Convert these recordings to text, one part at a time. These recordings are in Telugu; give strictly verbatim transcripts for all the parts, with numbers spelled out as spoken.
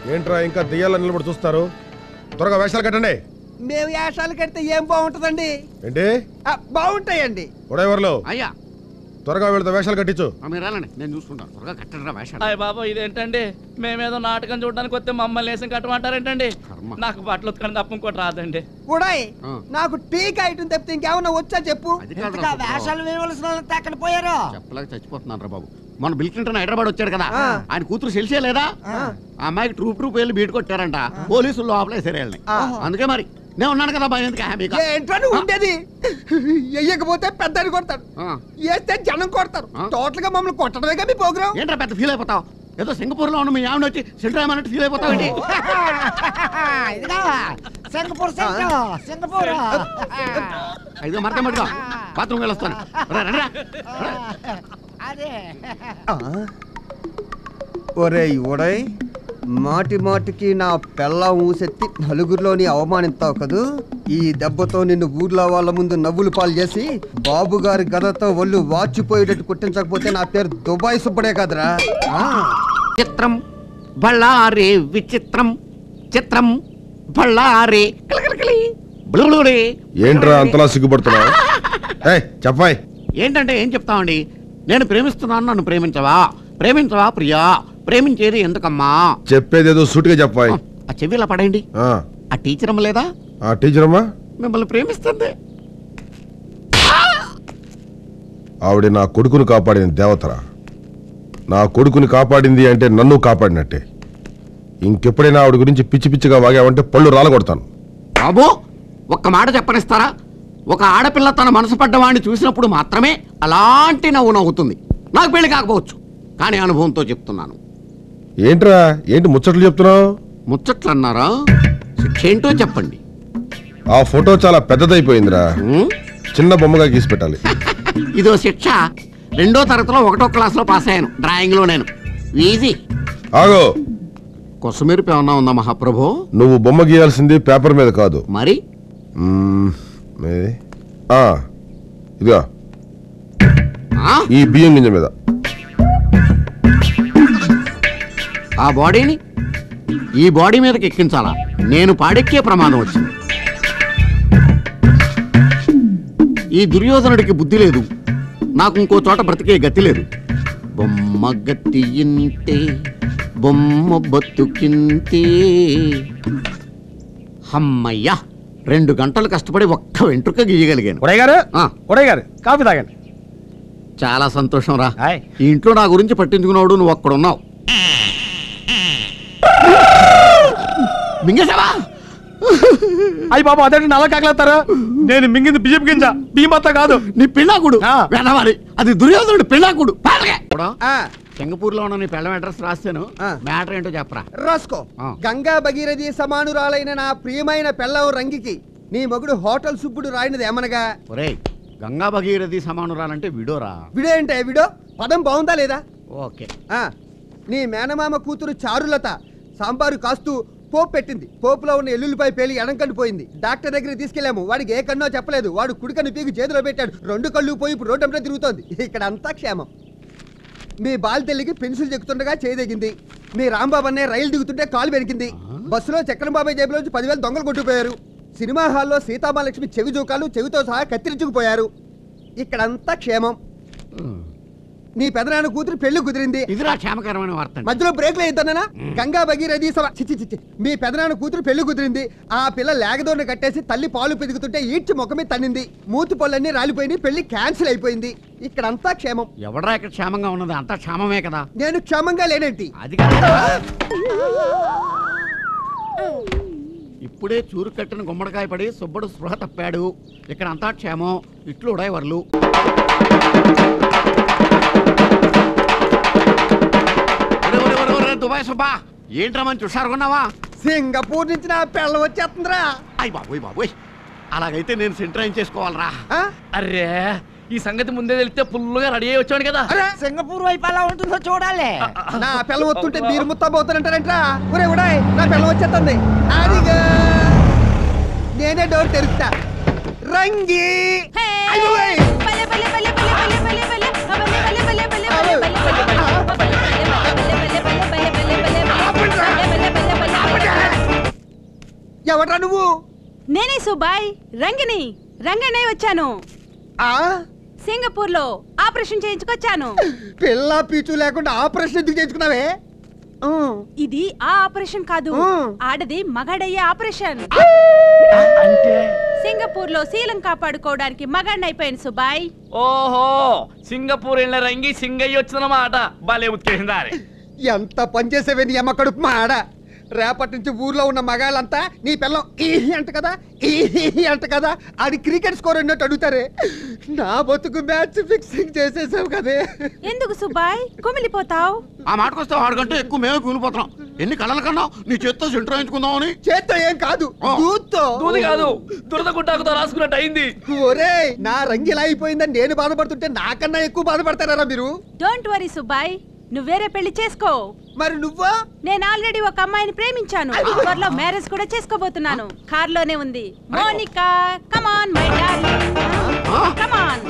ఏంట్రా ఇంకా దెయ్యాల నిలబడి చూస్తారు? త్వరగా వేషాలు కట్టండి. మేము వేషాలు కడితే ఏం బాగుంటదండి? ఏంటి బాగుంటాయండి? ఉడైవర్లు అయ్యా త్వరగా వీళ్ళతో వేషాలు కట్టించు. మీరు వెళ్ళండి, నేను చూసుకుంటాను. త్వరగా కట్టండి వేషాలు. అయ్య బాబా ఇదేంటండి, మేమేదో నాటకం చూడడానికి వస్తే మమ్మల్ని వేసం కట్టమంటారేంటండి? నాకు బట్టలు ఉతకడం తప్ప ఇంకోటి రాదండి. ఉడాయ్ నాకు టీకా ఐటమ్ తప్పితే ఇంకేమన్నా వచ్చా చెప్పు. వేషాలు వేయవలసిన వాళ్ళంతా అక్కడ పోయారు. చెప్పలేక చచ్చిపోతున్నాను రా బాబు. మన బిల్ క్లింటన్ హైదరాబాద్ వచ్చాడు కదా, ఆయన కూతురు తెలిసే లేదా? ఆ అమ్మాయికి ట్రూప్ ట్రూప్ వెళ్ళి బీట్ కొట్టారంట, పోలీసులు లోపలేసారు వెళ్ళి. అందుకే మరి నేను ఉన్నాను కదా భయం ఎందుకు? ఏంట్రా నువ్వు ఉండేది? వెయ్యకపోతే పెద్దని కొడతాడు, వేస్తే జనం కొడతారు. టోటల్ గా మమ్మల్ని కొట్టడమే కదా మీ ప్రోగ్రామ్. ఏంట్రా పెద్ద ఫీల్ అయిపోతావు? ఏదో సింగపూర్ లో ఉన్న మీ ఆవిడ వచ్చి సెంటర్ అన్నట్టు ఫీల్ అయిపోతావు ఏంటి? సింగపూర్ సింగపూర్ ఐదో మరక మటుగా బాత్రూమ్ వెళ్ళొస్తాను. ఒరేయ్ ఉడయ్, మాటి మాటికి నా పెళ్ళం ఊసెత్తి నలుగురిలోని అవమానిస్తావు కదూ. ఈ దెబ్బతో నిన్ను ఊర్లో వాళ్ళ ముందు నవ్వులు పాలు చేసి బాబు గారి గదతో ఒళ్ళు వాచిపోయేటట్టు కుట్టించకపోతే నా పేరు దుబాయ్ సుబ్బడే కదరా. చిత్రం బళ్ళారే విచిత్రం, చిత్రం బళ్ళారే. ఏంట్రా అంతలా సిగ్గుపడుతున్నావు? చెప్పాయ్ ఏంటంటే ఏం చెప్తామండి, నేను ప్రేమిస్తున్నాను, నన్ను ప్రేమించవా? ప్రేమించవా ప్రియా? ప్రేమించేది ఎందుకమ్మా? చెప్పేదేదో సూటిగా చెప్పాయ్. ఆ చెవి ఇలా పడేయండి. ఆ టీచర్ అమ్మ లేదా? ఆ టీచర్ అమ్మా మిమ్మల్ని ప్రేమిస్తుంది. ఆవిడ నా కొడుకును కాపాడిన దేవతరా. నా కొడుకుని కాపాడింది అంటే నన్ను కాపాడినట్టే. ఇంకెప్పుడైనా ఆవిడ గురించి పిచ్చి పిచ్చిగా వాగావంటే పళ్ళు రాలగొడతాను. బాబు ఒక్క మాట చెప్పనిస్తారా? ఒక ఆడపిల్ల తన మనసు పడ్డవాడిని చూసినప్పుడు మాత్రమే అలాంటి నవ్వు నవ్వుతుంది. నాకు పెళ్లి కాకపోవచ్చు, కానీ అనుభవంతో చెప్తున్నాను. ఏంట్రా ఏంటి ముచ్చట్లు చెప్తున్నావు? ముచ్చట్లు అన్నారా? శిక్ష ఏంటో చెప్పండి. ఆ ఫోటో చాలా పెద్దదైపోయిందిరా, చిన్న బొమ్మగా గీసి పెట్టాలి. ఇదో శిక్ష. రెండో తరగతిలో ఒకటో క్లాస్ లో పాస్ అయ్యాను, డ్రాయింగ్ లో నేను. ఈజీ. ఆగో, కొసమెరుపు ఏమన్నా ఉందా మహాప్రభు? నువ్వు బొమ్మ గీయాల్సింది పేపర్ మీద కాదు. మరి ఇదిగా ఈ బియ్యం గింజ మీద. ఆ బాడీని ఈ బాడీ మీదకి ఎక్కించాలా? నేను పాడెక్కే ప్రమాదం వచ్చింది. ఈ దుర్యోధనుడికి బుద్ధి లేదు, నాకు ఇంకో చోట బ్రతికే గతి లేదు. బొమ్మ గతి ఇంతే, బొమ్మ బతుకింతే. అమ్మయ్యా, రెండు గంటలు కష్టపడి ఒక్క వెంట్రుక గీయగలిగాను. ఉడయ్ గారు, ఉడయ్ గారు కాఫీ తాగండి. చాలా సంతోషం రా. ఈ ఇంట్లో నా గురించి పట్టించుకున్నాడు, నువ్వు ఒక్కడున్నావు. మింగేసావా? అయ్యి బాబు అదే నల్ల కాకలేస్తారా? నేను మింగింది బియ్యం గింజ, బియ్యమత్త కాదు. నీ పిల్లాకుడు వెనవాలి, అది దుర్యోధనుడు పిల్లాకుడు. సింగపూర్ లో ఉన్న నీ పెళ్ళం అడ్రస్ రాస్తాను, మ్యాటర్ ఏంటో చెప్పరా. రాసుకో. గంగా భగీరథి సమానురాలైన నా ప్రియమైన పెళ్ళం రంగికి నీ మగుడు హోటల్ సుబ్బుడు రాయినది ఏమనగా. ఒరేయ్, గంగా భగీరథి సమానురాలంటే విడోరా. విడో ఏంటే విడో? పదం బాగుందా లేదా? ఓకే. నీ మేనమామ కూతురు చారులత సాంబారు కాస్తూ పోపు పెట్టింది. పోపులో ఉన్న ఎల్లుల్లిపై పేలి ఎడంకండిపోయింది. డాక్టర్ దగ్గరికి తీసుకెళ్లాము, వాడికి ఏ కన్నో చెప్పలేదు. వాడు కుడికన్ను పీకి చేతిలో పెట్టాడు. రెండు కళ్ళు పోయి ఇప్పుడు రోడ్డంతా తిరుగుతోంది. ఇక్కడ అంతా క్షేమం. మీ బాలితల్లికి పెన్సిల్ చెక్కుతుండగా చేయదగింది. మీ రాంబాబు అనే రైలు దిగుతుంటే కాలు పెరిగింది. బస్సులో చక్రం బాబాయ్ జేబులోంచి పదివేలు దొంగలు కొట్టుకుపోయారు. సినిమా హాల్లో సీతామహాలక్ష్మి చెవి జోకాలు చెవితో సహా కత్తిరించుకుపోయారు. ఇక్కడంతా క్షేమం. నీ పెదనాన్న కూతురు పెళ్లి కుదిరింది. ఇదిరా క్షేమకరమైన వార్త. మధ్యలో బ్రేక్లు అయిద్దన్నా. గంగా భగీరథి చిచ్చి మీ పెదనాన్న కూతురు పెళ్లి కుదిరింది. ఆ పిల్ల లేగదోడిని కట్టేసి తల్లి పాలు పెరుగుతుంటే ఈడ్చి ముఖమే తన్నింది. మూతి పళ్ళన్నీ రాలిపోయినాయి. పెళ్లి క్యాన్సిల్ అయిపోయింది. ఇక్కడంతా క్షేమం. ఎవడరా ఇక్కడ క్షేమంగా ఉన్నది? అంతా క్షేమమే కదా. నేను క్షేమంగా లేనేంటి? అది ఇప్పుడే చూరు కట్టిన గుమ్మడికాయ పడి సుబ్బడు స్పృహ తప్పాడు. ఇక్కడ అంతా క్షేమం. ఇట్లు ఉడైవర్లు. దుబాయ్ సుబ్బా, ఏంట్రా మంచి హుషారుకున్నావా? సింగపూర్ నుంచి నా పెళ్ళం వచ్చేస్తుందిరా. అయ్యి బాబోయ్ బాబోయ్, అలాగైతే నేను సెంటర్ చేసుకోవాలరా. అరే ఈ సంగతి ముందే తెలిస్తే ఫుల్గా రెడీ అయ్యి వచ్చాడు కదా. సింగపూర్ వైపు ఎలా ఉంటుందో చూడాలి. నా పిల్ల వస్తుంటే మీరు ముస్తాబోతానంటారంటరా. ఒరే ఉడాయ్, నా పిల్ల వచ్చేస్తుంది. అదిగా నేనే డోర్ తెరుస్తా. రంగి ఎవడ్రా నువ్వు? నేనే సుబాయ్ రంగిని రంగనే వచ్చాను. ఆ సింగపూర్ లో ఆపరేషన్ చేయించుకొచ్చాను. పిల్ల పీచు లేకుండా ఆపరేషన్ ఎందుకు చేయించుకున్నావే? ఆ. ఇది ఆ ఆపరేషన్ కాదు, ఆ. ఆడది మగాడయ్యే ఆపరేషన్. అంటే సింగపూర్ లో శీలం కాపాడుకోవడానికి మగాడిని అయిపోయాను సుబాయ్. ఓహో సింగపూర్ వెళ్ళిన రంగి సింగయ్య వచ్చినమాట. భలే ఉత్కేసిందా ఎంత పనిచేసేవే నీ అమ్మ కడుపు మా ఆడ. రేపటి నుంచి ఊర్లో ఉన్న మగాళ్ళంతా నీ పిల్లం ఈ అంట కదా ఈ అంట కదా అది క్రికెట్ స్కోర్ అన్నట్టు అడుగుతారే. నా బతుకు మ్యాచ్ ఫిక్సింగ్ చేసేసావు కదే. ఎందుకు సుబాయ్ కుమిలిపోతావు? ఆ మాటకొస్తే వాడికంటే ఎక్కువ మేమే కూలిపోతున్నాం. ఎన్ని కళ్ళల కన్నా నీ చేత్తో సెంటర్ వేయించుకుందామని. చేత్తో ఏం కాదు, దూత్తో. దూది కాదు దురద గుట్టాకుతో రాసుకున్నట్టు అయింది. ఒరేయ్ నా రంగిలా అయిపోయిందని నేను బాధపడుతుంటే నాకన్నా ఎక్కువ బాధపడతారా మీరు? డోంట్ వరీ సుబాయ్, నువ్వు వేరే పెళ్లి చేసుకో. మరి నువ్వా? నేను ఆల్రెడీ ఒక అమ్మాయిని ప్రేమించాను. త్వరలో మ్యారేజ్ కూడా చేసుకోబోతున్నాను. కార్ లోనే ఉంది. Monica come on my darling come on.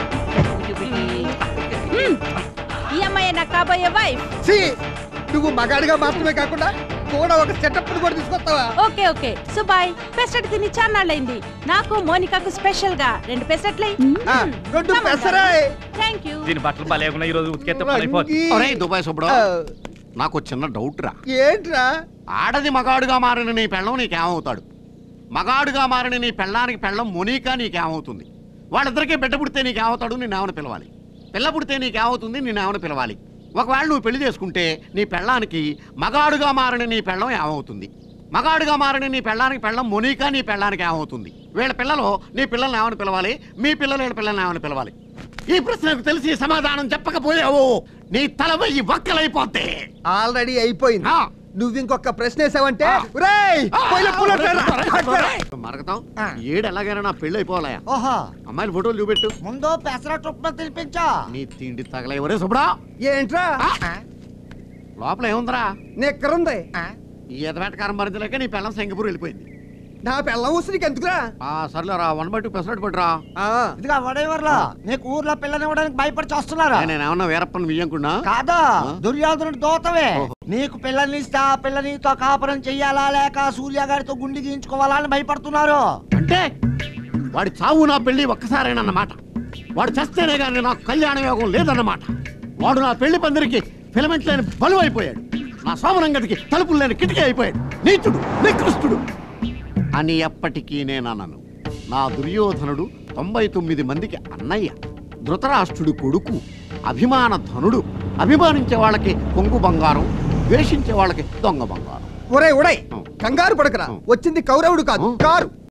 ఈ అమ్మాయి నా కాబోయే వైఫ్. ఛీ, నువ్వు మగాడిగా మాత్రమే కాకుండా కూడా ఒక సెటప్ కూడా తీసుకొస్తావా? ఓకే ఓకే సుబాయ్, పెసరట్ తిని చాన్నాళ్ళైంది. నాకు మోనికాకు స్పెషల్ గా రెండు పెసరట్లై. ఆ, రెండు పెసరాయ్. Thank you. దీని బట్టలు భలేకున్నా ఈ రోజు ఉతికేస్తే పడైపోతుంది. ఒరేయ్ దుబాయ్ సుబ్బడు, నాకు చిన్న డౌట్ రా. ఏంట్రా? ఆడది మగాడుగా మారిన నీ పెళ్ళం నీకేమవుతాడు? మగాడుగా మారిన నీ పెళ్ళానికి పెళ్ళం మొనీకా నీకేమవుతుంది? వాళ్ళిద్దరికీ బిడ్డ పుడితే నీకేమవుతాడు? నేనేమని పిలవాలి? పిల్ల పుడితే నీకేమవుతుంది? నేనేమని పిలవాలి? ఒకవేళ నువ్వు పెళ్లి చేసుకుంటే నీ పెళ్ళానికి మగాడుగా మారిన నీ పెళ్ళం ఏమవుతుంది? మగాడుగా మారిన నీ పెళ్ళానికి పెళ్ళం మొనీకా నీ పెళ్ళానికి ఏమవుతుంది? వీళ్ళ పిల్లలు నీ పిల్లల్ని ఏమని పిలవాలి? మీ పిల్లలు వీళ్ళ పిల్లల్ని ఏమని పిలవాలి? ఈ ప్రశ్నకు తెలిసి సమాధానం చెప్పకపోయావు నీ తల వెయ్యి వక్కలైపోతే. ఆల్రెడీ అయిపోయింది. ఆ. నువ్వు ఇంకొక ప్రశ్న వేసావంటే ఒరేయ్, పొయ్యిలో పూలు పెట్టరా? మరగతాం ఏడు ఎలాగైనా నా పెళ్లి అయిపోవాలయా. ఓహో అమ్మాయిల ఫోటోలు చూపెట్టు. ముందు పెసరట్టు ఉప్మా తినిపించా. నీ తిండి తగల ఎవరే సుబ్రా? ఏంట్రా? లోపల ఏముందిరా? నిక్కరుంది. ఈ ఎదవేటకారం భరించలేక నీ పెళ్ళం సింగపూర్ వెళ్ళిపోయింది. నా పిల్లం ఊసి నీకు ఎందుకురా? ఆ సర్లేరా, వన్ బై టూ పెసరట్టు పట్టురా. ఆ, ఇదిగా వడేవర్లో నీకు ఊర్లో పిల్లనివ్వడానికి భయపడి చేస్తున్నారా? నేనేమన్నా వీరప్పని వియ్యంకున్నా? కాదా, దుర్యోధనుడు దోతవే. ఓహో. నీకు పిల్లని ఇస్తే ఆ పిల్లనితో కాపురం చెయ్యాలా లేక సూర్య గారితో గుండి గీయించుకోవాలా అని భయపడుతున్నారు. అంటే వాడి చావు నా పెళ్లి ఒక్కసారేనన్నమాట. వాడు చస్తేనే కానీ నాకు కళ్యాణ యోగం లేదన్నమాట. వాడు నా పెళ్లి పందిరికి ఫిలమెంట్ లేని బలువు అయిపోయాడు. నా సోమరంగతికి తలుపులు లేని కిటికీ అయిపోయాడు. నీచుడు, నికృష్టుడు అని ఎప్పటికీ నేనన్నాను. నా దుర్యోధనుడు తొంభై తొమ్మిది మందికి అన్నయ్య, ధృతరాష్ట్రుడు కొడుకు, అభిమాన ధనుడు. అభిమానించే వాళ్ళకి పొంగు బంగారం, ద్వేషించే వాళ్ళకి దొంగ బంగారం. ఒరేయ్ ఉడయ్, కంగారు పడకరా. వచ్చింది కౌరవుడు కాదు, కారు.